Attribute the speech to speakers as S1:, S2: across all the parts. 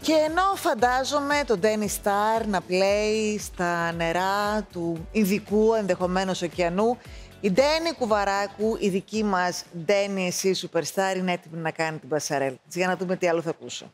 S1: Και ενώ φαντάζομαι τον Ντένι Σταρ να πλέει στα νερά του ειδικού ενδεχομένως ωκεανού, η Ντένι Κουβαράκου, η δική μας Ντένι εσύ Superstar, είναι έτοιμη να κάνει την πασαρέλα της. Για να δούμε τι άλλο θα ακούσω.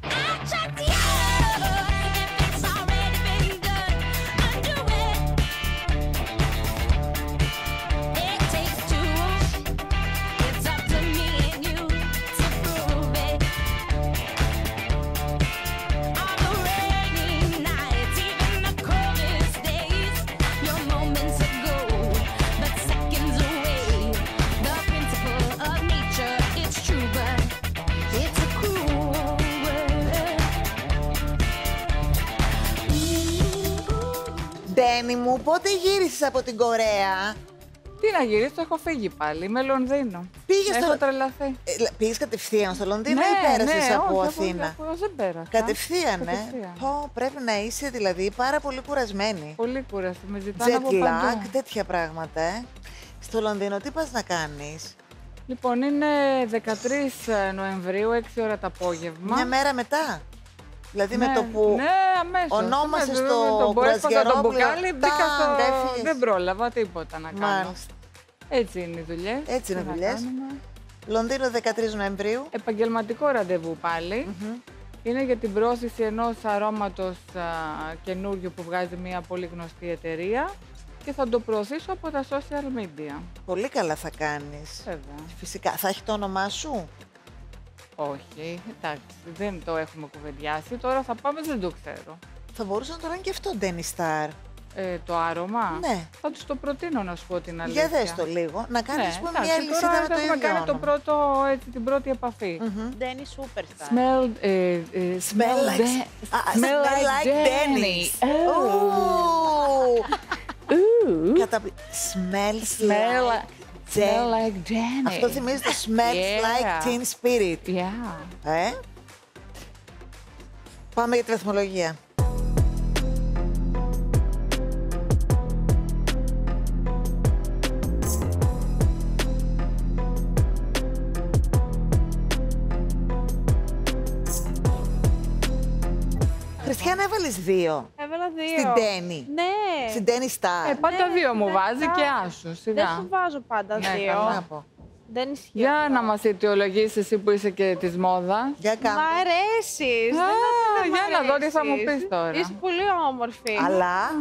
S1: Ντένι μου, πότε γύρισες από την Κορέα?
S2: Τι να γυρίσω, έχω φύγει πάλι. Είμαι Λονδίνο. Έχω τρελαθεί.
S1: Πήγες κατευθείαν στο Λονδίνο ή πέρασες από Αθήνα?
S2: Δεν πέρασα.
S1: Κατευθείαν, πρέπει να είσαι δηλαδή πάρα πολύ κουρασμένη.
S2: Πολύ κουρασμένη. Με ζητάνε από παντού.
S1: Jet lag, τέτοια πράγματα, Στο Λονδίνο τι πας να κάνεις?
S2: Λοιπόν, είναι 13 Νοεμβρίου, 6 ώρα το απόγευμα.
S1: Μια μέρα μετά. Δηλαδή με το που ονόμασες το
S2: κουρασγερόπουλο, το μπουκάλι, μπήκα στο... Δεν πρόλαβα τίποτα να κάνω.
S1: Μάλιστα.
S2: Έτσι είναι οι δουλειές.
S1: Έτσι είναι οι δουλειές. Λονδίνο 13 Νοεμβρίου.
S2: Επαγγελματικό ραντεβού πάλι. Είναι για την πρόθεση ενός αρώματος καινούριου που βγάζει μια πολύ γνωστή εταιρεία και θα το προωθήσω από τα social media.
S1: Πολύ καλά θα κάνεις.
S2: Βέβαια.
S1: Φυσικά. Θα έχει το όνομά σου?
S2: Όχι, εντάξει, δεν το έχουμε κουβεντιάσει. Τώρα θα πάμε, δεν το ξέρω.
S1: Θα μπορούσε να το λένε και αυτό, Ντένι Σταρ.
S2: Το άρωμα.
S1: Ναι.
S2: Θα τους το προτείνω, να σου πω την αλήθεια.
S1: Για δες το λίγο. Να κάνεις μια αλυσίδα με το ίδιο
S2: όνομα. Κάνει
S1: το
S2: πρώτο, την πρώτη επαφή.
S3: Ντένι Superstar.
S1: Smell like Dennis.
S2: Smell like Dennis.
S1: Αυτό θυμίζει το Smells like Teen Spirit. Πάμε για τη βαθμολογία. Χριστιανά, έβαλες 2.
S3: Έβαλα 2.
S1: Στην Ντένι.
S3: Ναι.
S1: Στην Ντένι Σταρ.
S2: Πάντα 2 μου βάζει και άσου.
S3: Δεν σου βάζω πάντα 2. Δεν ισχύει.
S2: Για να μας αιτιολογήσεις εσύ που είσαι και της μόδας.
S1: Για κάνε.
S3: Μ' αρέσεις.
S2: Για να δω τι θα μου πεις τώρα.
S3: Είσαι πολύ όμορφη.
S1: Αλλά.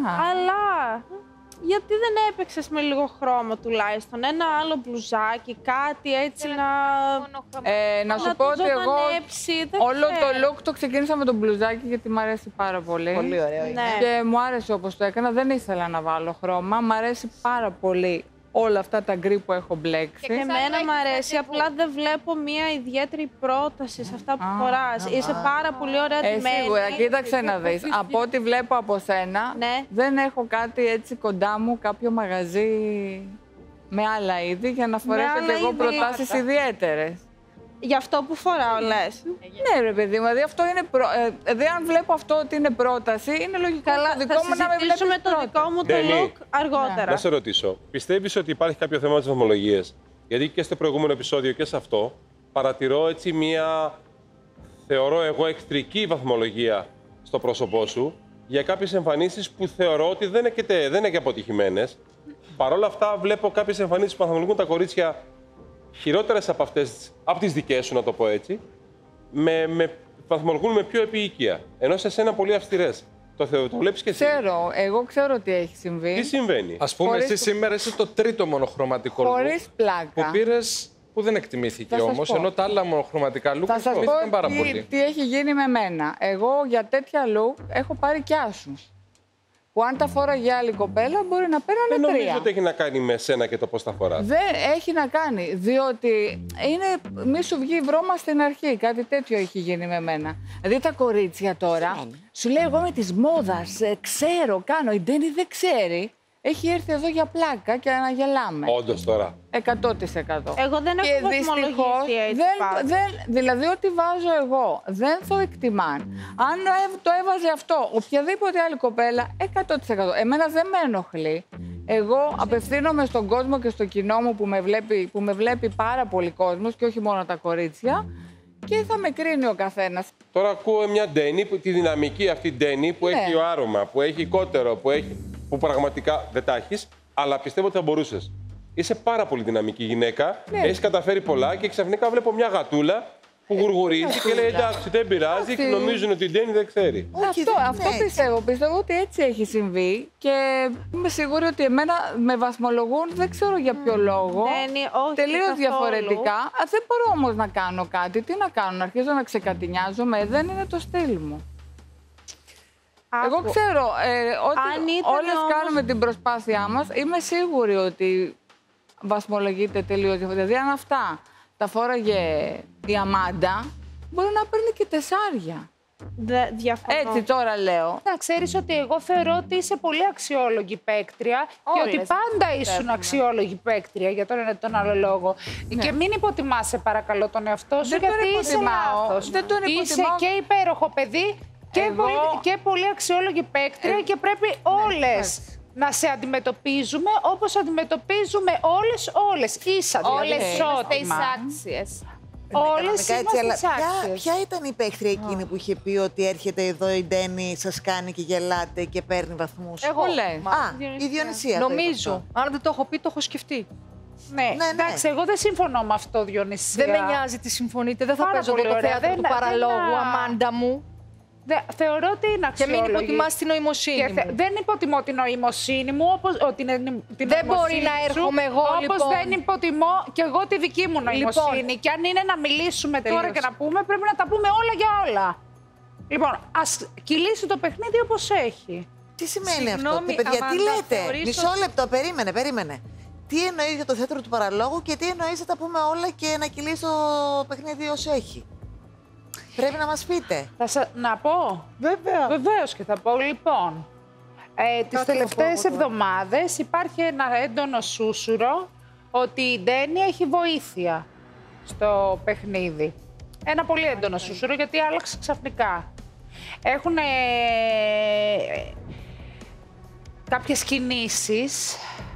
S3: Γιατί δεν έπαιξες με λίγο χρώμα τουλάχιστον, ένα άλλο μπλουζάκι, κάτι έτσι
S2: να σου πω ότι εγώ όλο το look το ξεκίνησα με το μπλουζάκι γιατί μου αρέσει πάρα πολύ.
S1: Πολύ ωραίο είναι.
S2: Και μου άρεσε όπως το έκανα, δεν ήθελα να βάλω χρώμα, μου αρέσει πάρα πολύ όλα αυτά τα γκρι που έχω μπλέξει.
S3: Και εμένα μου αρέσει, απλά δεν βλέπω μια ιδιαίτερη πρόταση σε αυτά που φοράς. Είσαι πάρα πολύ ωραία ντυμένη.
S2: Σίγουρα, κοίταξε να δεις. Από ό,τι βλέπω από σένα, δεν έχω κάτι έτσι κοντά μου, κάποιο μαγαζί με άλλα είδη για να φορέσω και εγώ προτάσεις ιδιαίτερες.
S3: Γι' αυτό που φοράω, λες.
S2: Ναι, ρε παιδί μου, δηλαδή αυτό είναι. Αν βλέπω αυτό ότι είναι πρόταση, είναι λογικό το δικό μου να με βλέπει.
S3: Θα το δικό μου το look αργότερα.
S4: Να σε ρωτήσω, πιστεύεις ότι υπάρχει κάποιο θέμα με τις βαθμολογίες? Γιατί και στο προηγούμενο επεισόδιο και σε αυτό παρατηρώ έτσι μία, θεωρώ εγώ, εχθρική βαθμολογία στο πρόσωπό σου για κάποιες εμφανίσεις που θεωρώ ότι δεν είναι και αποτυχημένες. Παρ' όλα αυτά, βλέπω κάποιες εμφανίσεις που βαθμολογούν τα κορίτσια χειρότερες από αυτές, από τις δικές σου, να το πω έτσι, βαθμολογούν με πιο επίοικια. Ενώ σε σένα πολύ αυστηρές. Το βλέπεις και εσύ.
S2: Ξέρω, εγώ ξέρω τι έχει συμβεί.
S4: Τι συμβαίνει?
S5: Ας πούμε, εσύ σήμερα είσαι το τρίτο μονοχρωματικό
S2: χωρίς
S5: look
S2: πλάκα.
S5: που πήρες, που δεν εκτιμήθηκε όμως, ενώ τα άλλα μονοχρωματικά look εκτιμήθηκαν πάρα πολύ.
S2: Τι έχει γίνει με μένα. Εγώ για τέτοια look έχω πάρει κι άσους. Που αν τα φόραγε άλλη κοπέλα μπορεί να παίρνανε 3.
S4: Δεν νομίζω ότι έχει να κάνει με σένα και το πώς τα φοράς.
S2: Δεν έχει να κάνει, διότι μη σου βγει βρώμα στην αρχή. Κάτι τέτοιο έχει γίνει με μένα. Δηλαδή τα κορίτσια τώρα, σου λέει εγώ με της μόδας, ξέρω, κάνω. Η Ντένι δεν ξέρει. Έχει έρθει εδώ για πλάκα και να γελάμε.
S4: Όντως τώρα.
S2: 100%.
S3: Εγώ δεν έχω βαθμολογήσει έτσι.
S2: Δηλαδή, ό,τι βάζω εγώ δεν το εκτιμάν. Αν το έβαζε αυτό οποιαδήποτε άλλη κοπέλα, 100%. Εμένα δεν με ενοχλεί. Εγώ απευθύνομαι στον κόσμο και στο κοινό μου που με βλέπει πάρα πολύ κόσμος και όχι μόνο τα κορίτσια. και θα με κρίνει ο καθένας.
S4: Τώρα ακούω μια Ντένι, τη δυναμική αυτή Ντένι που έχει άρωμα, που έχει κότερο, που πραγματικά δεν τα έχεις, αλλά πιστεύω ότι θα μπορούσες. Είσαι πάρα πολύ δυναμική γυναίκα, έχεις καταφέρει πολλά και ξαφνικά βλέπω μια γατούλα που γουργουρίζει και λέει εντάξει, δεν πειράζει και νομίζουν ότι η Ντένι δεν ξέρει.
S2: Αυτό πιστεύω. Πιστεύω ότι έτσι έχει συμβεί και είμαι σίγουρη ότι εμένα με βαθμολογούν, δεν ξέρω για ποιο λόγο. Τελείως διαφορετικά. Δεν μπορώ όμως να κάνω κάτι. Τι να κάνω, να αρχίζω να ξεκατηνιάζομαι, δεν είναι το στυλ μου. Εγώ ξέρω ότι όλες κάνουμε την προσπάθειά μας. Είμαι σίγουρη ότι βαθμολογείται τελείως διαφορετικά. Δηλαδή, αν αυτά τα φόραγε η Αμάντα, μπορεί να παίρνει και 4. Έτσι τώρα λέω.
S6: Να ξέρεις ότι εγώ θεωρώ ότι είσαι πολύ αξιόλογη παίκτρια και ότι πάντα ήσουν αξιόλογη παίκτρια για τον άλλο λόγο. Και μην υποτιμάς, σε παρακαλώ, τον εαυτό σου, γιατί είσαι λάθος.
S2: Δεν τον υποτιμώ.
S6: Είσαι και υπέροχο παιδί και πολύ αξιόλογη παίκτρια και πρέπει όλες να σε αντιμετωπίζουμε όπως αντιμετωπίζουμε όλες ίσα, δηλαδή ισότιμα. Όλες είμαστε άξιες.
S1: Ποια ήταν η παίκτρια εκείνη που είχε πει ότι έρχεται εδώ η Ντένι, σας κάνει και γελάτε και παίρνει βαθμούς?
S2: Εγώ
S1: η Διονυσία.
S7: Νομίζω. Αν δεν το έχω πει, το έχω σκεφτεί.
S6: Ναι, εντάξει, εγώ δεν συμφωνώ με αυτό, Διονυσία.
S7: Δεν με νοιάζει τι συμφωνείτε. Δεν θα παίζω εγώ το θέατρο του παραλόγου, Αμάντα μου.
S6: Θεωρώ ότι είναι αξιόλογη.
S7: Και μην υποτιμάς την νοημοσύνη μου.
S6: Δεν υποτιμώ την νοημοσύνη μου,
S7: δεν μπορεί να έρχομαι εγώ,
S6: όπως δεν υποτιμώ και εγώ τη δική μου νοημοσύνη. Και αν είναι να μιλήσουμε τώρα και να πούμε, πρέπει να τα πούμε όλα για όλα. Λοιπόν, ας κυλήσει το παιχνίδι όπως έχει.
S1: Τι σημαίνει αυτό, παιδιά, τι λέτε? Μισό λεπτό, περίμενε. Τι εννοείς για το θέατρο του παραλόγου και τι εννοείς να τα πούμε όλα και να κυλήσει το παιχνίδι όσο έχει? Πρέπει να μας πείτε.
S6: Να πω. Βεβαίως και θα πω. Λοιπόν, τις τελευταίες εβδομάδες υπάρχει ένα έντονο σούσουρο ότι η Ντένι έχει βοήθεια στο παιχνίδι. Ένα πολύ έντονο σούσουρο, γιατί άλλαξε ξαφνικά. Έχουν κάποιες κινήσεις.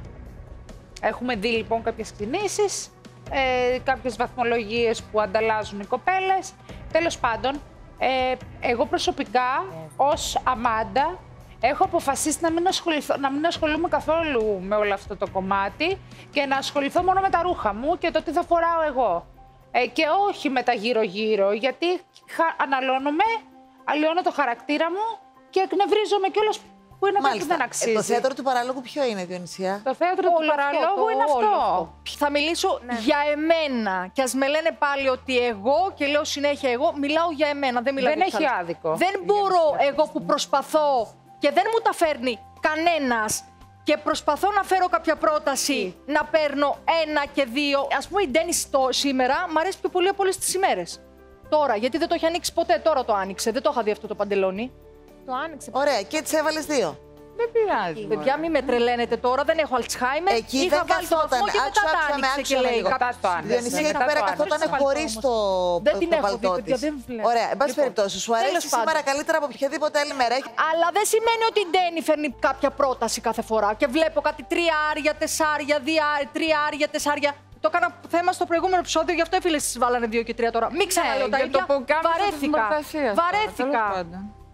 S6: Έχουμε δει λοιπόν κάποιες κινήσεις, κάποιες βαθμολογίες που ανταλλάζουν οι κοπέλες. Τέλος πάντων, εγώ προσωπικά, ως Αμάντα, έχω αποφασίσει να μην ασχολούμαι καθόλου με όλο αυτό το κομμάτι και να ασχοληθώ μόνο με τα ρούχα μου και το τι θα φοράω εγώ. Και όχι με τα γύρω-γύρω, γιατί αναλώνομαι, αλλοιώνω το χαρακτήρα μου και εκνευρίζομαι κιόλας που είναι κάτι που δεν αξίζει.
S1: Το θέατρο του παραλόγου ποιο είναι, Διονυσία?
S6: Το θέατρο του παραλόγου είναι αυτό.
S7: Θα μιλήσω για εμένα. Και ας με λένε πάλι ότι εγώ, και λέω συνέχεια εγώ, μιλάω για εμένα. Δεν μιλάω για
S6: έχει άδικο.
S7: Δεν μπορώ εγώ που προσπαθώ και δεν μου τα φέρνει κανένας και προσπαθώ να φέρω κάποια πρόταση να παίρνω 1 και 2. Ας πούμε η Ντένι σήμερα μου αρέσει πιο πολύ από όλες τις ημέρες. Τώρα, γιατί δεν το έχει ανοίξει ποτέ, τώρα το άνοιξε. Δεν το είχα δει αυτό το παντελόνι.
S3: Το άνοιξε.
S1: Ωραία, και τις έβαλες 2.
S2: Δεν πειράζει.
S7: Παιδιά, μην με τρελαίνετε τώρα, δεν έχω Αλτσχάιμερ.
S1: Εκεί δεν καθόταν. Άκουσα με λίγο. Διονυσία εκεί πέρα καθόταν χωρίς το παλτό της. Ωραία, εν πάση περιπτώσει, σου αρέσει σήμερα καλύτερα από οποιαδήποτε άλλη μέρα?
S7: Αλλά δεν σημαίνει ότι η Ντένι φέρνει κάποια πρόταση κάθε φορά και βλέπω κάτι 3 άρια, 4, 3 άρια, 4. Το έκανα θέμα στο προηγούμενο επεισόδιο, γι' αυτό οι φίλες της βάλανε 2 και 3 τώρα. Μην ξαναλέω τα ίδια. Βαρέθηκα.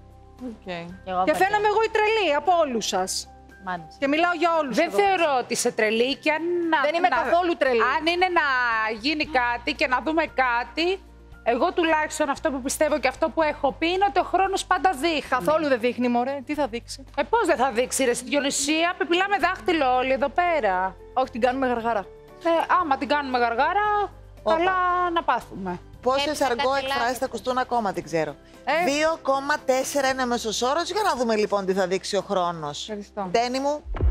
S7: Και φαίνομαι εγώ η τρελή από όλους σας. Και μιλάω για όλους.
S6: Δεν θεωρώ ότι είσαι τρελή και αν.
S7: Δεν είμαι καθόλου τρελή.
S6: Αν είναι να γίνει κάτι και να δούμε κάτι, εγώ τουλάχιστον αυτό που πιστεύω και αυτό που έχω πει είναι ότι ο χρόνος πάντα δείχνει.
S7: Καθόλου δεν δείχνει, μωρέ. Τι θα δείξει?
S6: Πώς δεν θα δείξει, ρε Διονυσία? Πεπιλάμε δάχτυλο όλοι εδώ πέρα.
S7: Όχι, την κάνουμε γαργάρα.
S6: Άμα την κάνουμε γαργάρα, καλά να πάθουμε.
S1: Πόσες αργό εκφράσεις θα ακουστούν ακόμα, δεν ξέρω. 2,4 είναι ο μέσος όρος. Για να δούμε λοιπόν τι θα δείξει ο χρόνος.
S2: Ευχαριστώ.
S1: Ντένι μου.